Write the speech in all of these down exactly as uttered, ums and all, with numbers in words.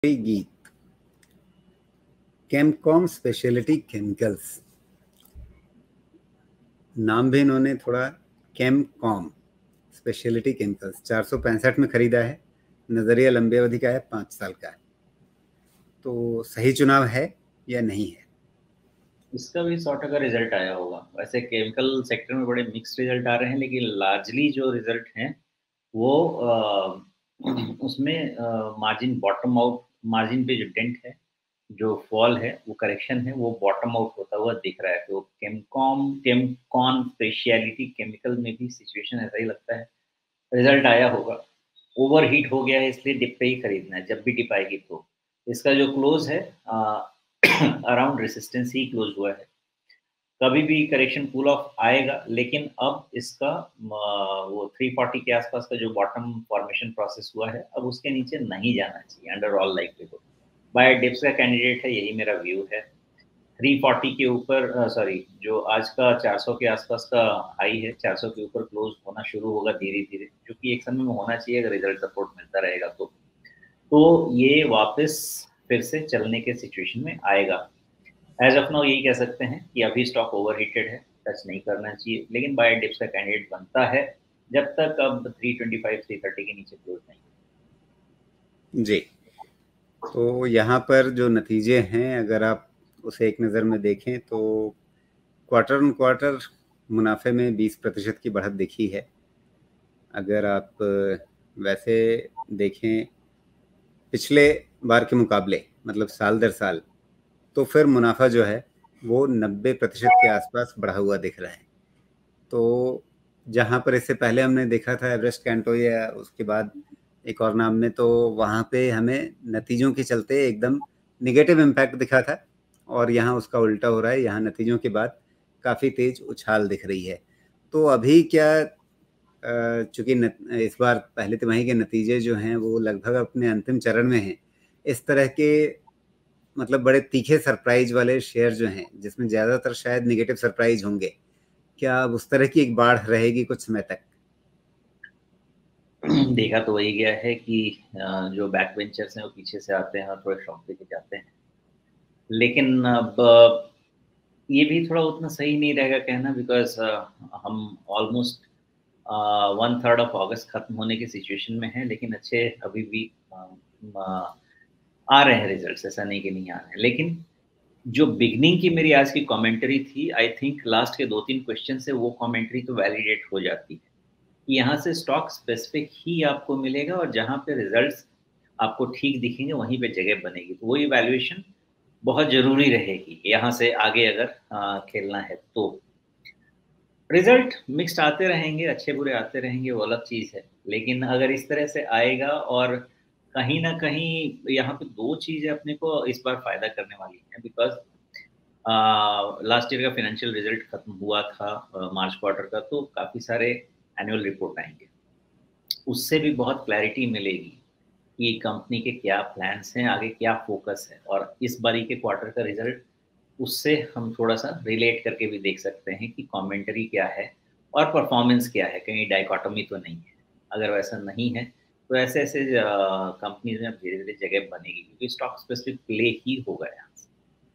गीत केमकॉम speciality chemicals, नाम भी इन्होंने थोड़ा केमकॉम स्पेशलिटी केमिकल्स चार सौ पैंसठ में खरीदा है। नजरिया लंबी अवधि का है, पाँच साल का है। तो सही चुनाव है या नहीं है? इसका भी सौ टका रिजल्ट आया होगा। वैसे केमिकल सेक्टर में बड़े मिक्स्ड रिजल्ट आ रहे हैं, लेकिन लार्जली जो रिजल्ट हैं वो आ, उसमें मार्जिन बॉटम आउट, मार्जिन पे जो डेंट है, जो फॉल है, वो करेक्शन है, वो बॉटम आउट होता हुआ दिख रहा है। तो केमकॉम केमकॉन स्पेशलिटी केमिकल में भी सिचुएशन ऐसा ही लगता है, रिजल्ट आया होगा। ओवर हीट हो गया है, इसलिए डिप पे ही खरीदना है। जब भी डिप आएगी तो इसका जो क्लोज है अराउंड रेसिस्टेंस ही क्लोज हुआ है। कभी भी करेक्शन पुल ऑफ आएगा, लेकिन अब इसका आ, वो तीन सौ चालीस के आसपास का जो बॉटम फॉर्मेशन प्रोसेस हुआ है, अब उसके नीचे नहीं जाना चाहिए under all likelihood. Buy dips का कैंडिडेट है, यही मेरा व्यू है। तीन सौ चालीस के ऊपर, सॉरी जो आज का चार सौ के आसपास का हाई है, चार सौ के ऊपर क्लोज होना शुरू होगा धीरे धीरे, जो कि एक समय में होना चाहिए अगर रिजल्ट सपोर्ट मिलता रहेगा तो तो ये वापस फिर से चलने के सिचुएशन में आएगा। एज ऑफ नाउ यही कह सकते हैं कि अभी स्टॉक ओवरहीटेड है, टच नहीं करना चाहिए, लेकिन बाय डिप्स का कैंडिडेट बनता है जब तक अब तीन सौ पच्चीस तीन सौ तीस के नीचे क्लोज नहीं। जी, तो यहाँ पर जो नतीजे हैं, अगर आप उसे एक नज़र में देखें तो क्वार्टर ऑन क्वार्टर मुनाफे में बीस प्रतिशत की बढ़त दिखी है। अगर आप वैसे देखें पिछले बार के मुकाबले, मतलब साल दर साल, तो फिर मुनाफा जो है वो नब्बे प्रतिशत के आसपास बढ़ा हुआ दिख रहा है। तो जहाँ पर इससे पहले हमने देखा था एवरेस्ट कैंटो या उसके बाद एक और नाम में, तो वहाँ पे हमें नतीजों के चलते एकदम निगेटिव इम्पैक्ट दिखा था, और यहाँ उसका उल्टा हो रहा है। यहाँ नतीजों के बाद काफ़ी तेज उछाल दिख रही है। तो अभी क्या, चूँकि इस बार पहले तिमाही के नतीजे जो हैं वो लगभग अपने अंतिम चरण में हैं, इस तरह के मतलब बड़े तीखे सरप्राइज वाले शेयर जो हैं, जिसमें ज़्यादातर शायद निगेटिव सरप्राइज होंगे, क्या अब उस तरह की एक बाढ़ रहेगी कुछ समय तक? देखा तो वही गया है कि जो बैक वेंचर्स हैं वो पीछे से आते हैं और थोड़े शॉक देके जाते हैं, लेकिन अब ये भी थोड़ा उतना सही नहीं रहेगा कहना, बिकॉज हम ऑलमोस्ट वन थर्ड ऑफ अगस्त खत्म होने की सिचुएशन में है, लेकिन अच्छे अभी भी आ, आ, आ रहे हैं रिजल्ट्स, ऐसा नहीं कि नहीं आ रहे हैं। लेकिन जो बिगनिंग की मेरी आज की कमेंट्री थी, आई थिंक लास्ट के दो तीन क्वेश्चन से वो कमेंट्री तो वैलिडेट हो जाती है कि यहाँ से स्टॉक स्पेसिफिक ही आपको मिलेगा, और जहाँ पे रिजल्ट्स आपको ठीक दिखेंगे वहीं पे जगह बनेगी। तो वो इवैल्यूएशन बहुत ज़रूरी रहेगी यहाँ से आगे अगर आ, खेलना है तो। रिजल्ट मिक्स्ड आते रहेंगे, अच्छे बुरे आते रहेंगे, वो अलग चीज़ है, लेकिन अगर इस तरह से आएगा, और कहीं ना कहीं यहाँ पे दो चीज़ें अपने को इस बार फायदा करने वाली हैं, बिकॉज लास्ट ईयर का फाइनेंशियल रिजल्ट खत्म हुआ था मार्च क्वार्टर का, तो काफ़ी सारे एनुअल रिपोर्ट आएंगे, उससे भी बहुत क्लैरिटी मिलेगी कि कंपनी के क्या प्लान्स हैं, आगे क्या फोकस है, और इस बारी के क्वार्टर का रिजल्ट उससे हम थोड़ा सा रिलेट करके भी देख सकते हैं कि कमेंटरी क्या है और परफॉर्मेंस क्या है, कहीं डाइकोटोमी तो नहीं है। अगर वैसा नहीं है तो ऐसे ऐसे कंपनीज में धीरे धीरे जगह बनेगी, क्योंकि स्टॉक स्पेसिफिक प्ले ही होगा यहाँ से।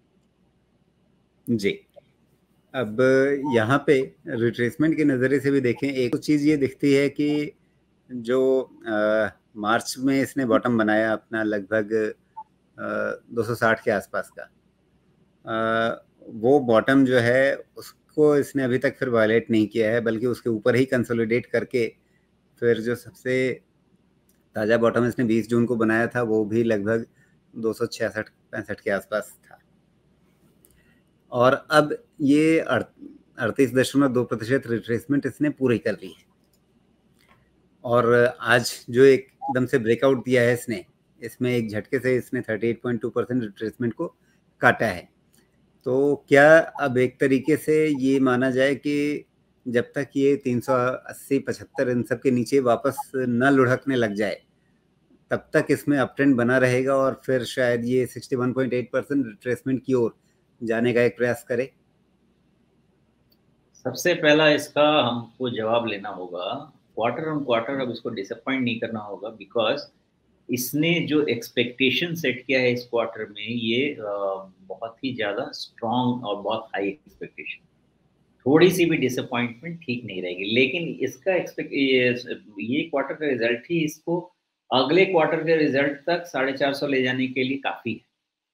जी, अब यहाँ पे रिट्रेसमेंट के नज़रिए से भी देखें, एक चीज़ ये दिखती है कि जो आ, मार्च में इसने बॉटम बनाया अपना लगभग दो सौ साठ के आसपास का, आ, वो बॉटम जो है उसको इसने अभी तक फिर वायलेट नहीं किया है, बल्कि उसके ऊपर ही कंसोलिडेट करके फिर जो सबसे ताज़ा बॉटम इसने बीस जून को बनाया था वो भी लगभग दो सौ छियासठ पैंसठ के आसपास था, और अब ये अड़तीस दशमलव दो प्रतिशत रिट्रेसमेंट इसने पूरी कर ली है। और आज जो एकदम से ब्रेकआउट दिया है इसने, इसमें एक झटके से इसने अड़तीस पॉइंट दो परसेंट रिट्रेसमेंट को काटा है। तो क्या अब एक तरीके से ये माना जाए कि जब तक ये तीन सौ अस्सी पचहत्तर इन सब के नीचे वापस न लुढ़कने लग जाए, तब तक इसमें अप ट्रेंड बना रहेगा, और फिर शायद ये इकसठ पॉइंट आठ परसेंट रिट्रेसमेंट की ओर जाने का एक प्रयास करे? सबसे पहला इसका हमको जवाब लेना होगा, क्वार्टर ऑन क्वार्टर अब इसको डिसअपॉइंट नहीं करना होगा, बिकॉज इसने जो एक्सपेक्टेशन सेट किया है इस क्वार्टर में, ये बहुत ही ज़्यादा स्ट्रॉन्ग और बहुत हाई एक्सपेक्टेशन। थोड़ी सी भी डिसअपॉइंटमेंट ठीक नहीं रहेगी, लेकिन इसका एक्सपेक्ट ये, ये क्वार्टर का रिजल्ट ही इसको अगले क्वार्टर के रिजल्ट तक साढ़े चार सौ ले जाने के लिए काफ़ी है।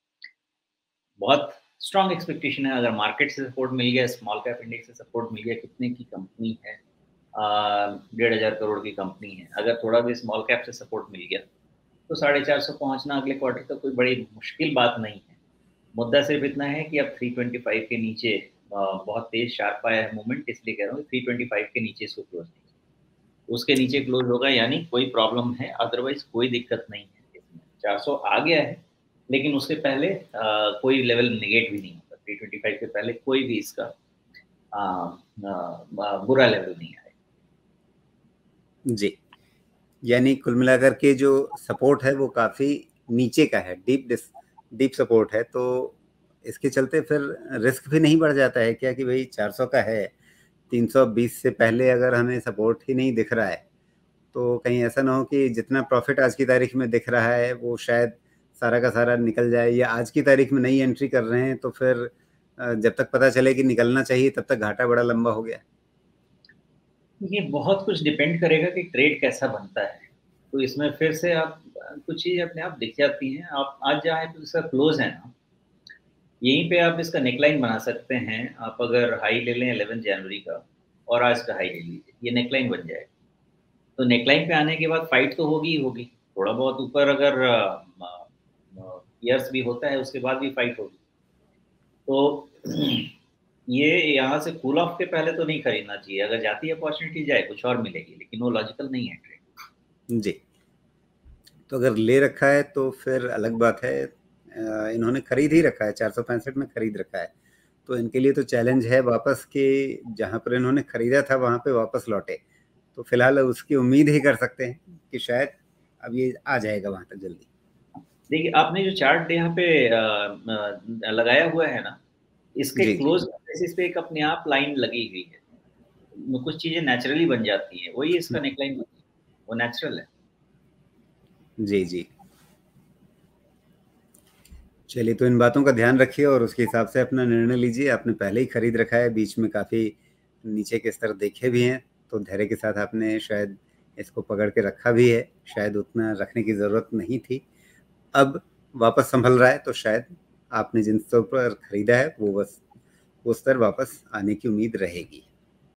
बहुत स्ट्रॉन्ग एक्सपेक्टेशन है। अगर मार्केट से सपोर्ट मिल गया, स्मॉल कैप इंडेक्स से सपोर्ट मिल गया, कितने की कंपनी है, डेढ़ हजार करोड़ की कंपनी है, अगर थोड़ा भी स्मॉल कैप से सपोर्ट मिल गया तो साढ़े चार सौ पहुंचना अगले क्वार्टर तक कोई बड़ी मुश्किल बात नहीं है। मुद्दा सिर्फ इतना है कि अब तीन सौ पच्चीस के नीचे बहुत तेज शार्प आया है मूवमेंट, इसलिए कह रहा हूँ तीन सौ पच्चीस के नीचे इसको क्लोज नहीं, उसके नीचे क्लोज होगा यानी कोई प्रॉब्लम है, अदरवाइज कोई दिक्कत नहीं है इसमें। चार सौ आ गया है, लेकिन उसके पहले आ, कोई लेवल निगेट भी नहीं होता। तीन सौ पच्चीस के पहले कोई भी इसका आ, आ, बुरा लेवल नहीं आएगा। जी, यानी कुल मिलाकर के जो सपोर्ट है वो काफ़ी नीचे का है, डीप डिस डीप सपोर्ट है, तो इसके चलते फिर रिस्क भी नहीं बढ़ जाता है क्या कि भाई चार सौ का है, तीन सौ बीस से पहले अगर हमें सपोर्ट ही नहीं दिख रहा है तो कहीं ऐसा ना हो कि जितना प्रॉफिट आज की तारीख में दिख रहा है वो शायद सारा का सारा निकल जाए, या आज की तारीख में नई एंट्री कर रहे हैं तो फिर जब तक पता चले कि निकलना चाहिए तब तक घाटा बड़ा लंबा हो गया। ये बहुत कुछ डिपेंड करेगा कि ट्रेड कैसा बनता है, तो इसमें फिर से आप कुछ चीज़ अपने आप दिख जाती हैं। आप आज जहाँ पे इसका क्लोज है ना, यहीं पे आप इसका नेकलाइन बना सकते हैं। आप अगर हाई ले लें ग्यारह जनवरी का और आज का हाई ले लीजिए, ये नेकलाइन बन जाएगा। तो नेकलाइन पे आने के बाद फाइट तो होगी ही होगी, थोड़ा बहुत ऊपर अगर ईयर्स भी होता है उसके बाद भी फाइट होगी। तो ये यहाँ से कूल ऑफ के पहले तो नहीं खरीदना चाहिए। अगर जाती है अपॉर्चुनिटी जाए, कुछ और मिलेगी, लेकिन वो लॉजिकल नहीं है ट्रेड। जी, तो अगर ले रखा है तो फिर अलग बात है, इन्होंने खरीद ही रखा है, चार सौ पैंसठ में खरीद रखा है, तो इनके लिए तो चैलेंज है वापस कि जहाँ पर इन्होंने खरीदा था वहाँ पे वापस लौटे। तो फिलहाल उसकी उम्मीद ही कर सकते हैं कि शायद अब ये आ जाएगा वहाँ तक जल्दी। देखिए, आपने जो चार्ट यहाँ पे आ, आ, लगाया हुआ है ना, इसके जी क्लोज बेसिस पे एक अपने आप लाइन लगी हुई है। कुछ चीजें नेचुरली बन जाती हैं, वही इसका नेकलाइन, वो नेचुरल है। जी जी, चलिए, तो इन बातों का ध्यान रखिए और उसके हिसाब से अपना निर्णय लीजिए। आपने पहले ही खरीद रखा है, बीच में काफ़ी नीचे के स्तर देखे भी हैं, तो धैर्य के साथ आपने शायद इसको पकड़ के रखा भी है, शायद उतना रखने की ज़रूरत नहीं थी। अब वापस संभल रहा है तो शायद आपने जिन स्तरों पर खरीदा है वो बस वो स्तर वापस आने की उम्मीद रहेगी।